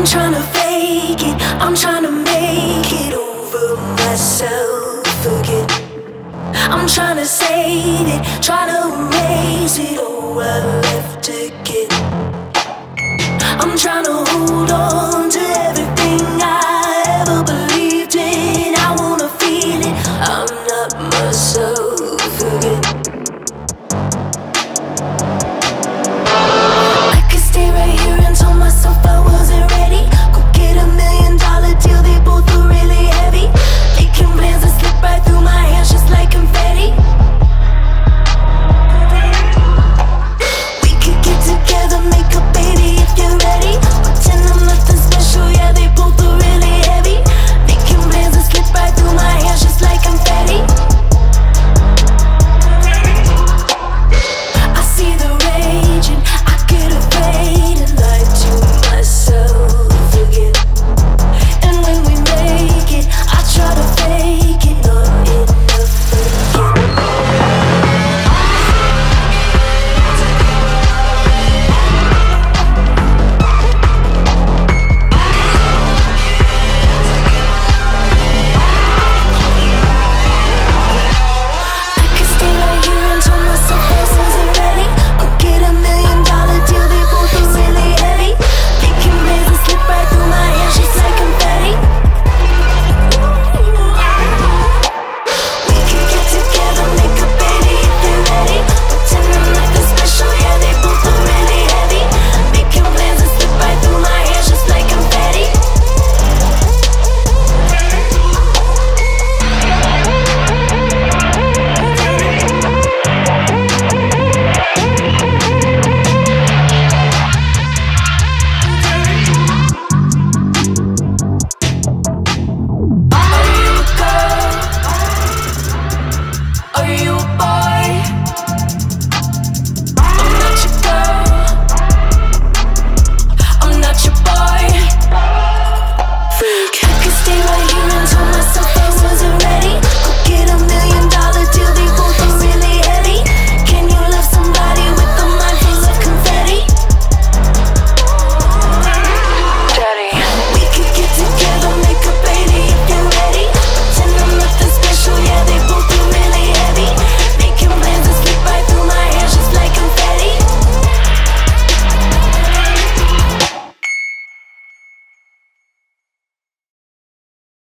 trying to fake it, I'm trying to make it over myself again. I'm trying to save it, trying to erase it all I left again. I'm trying to hold on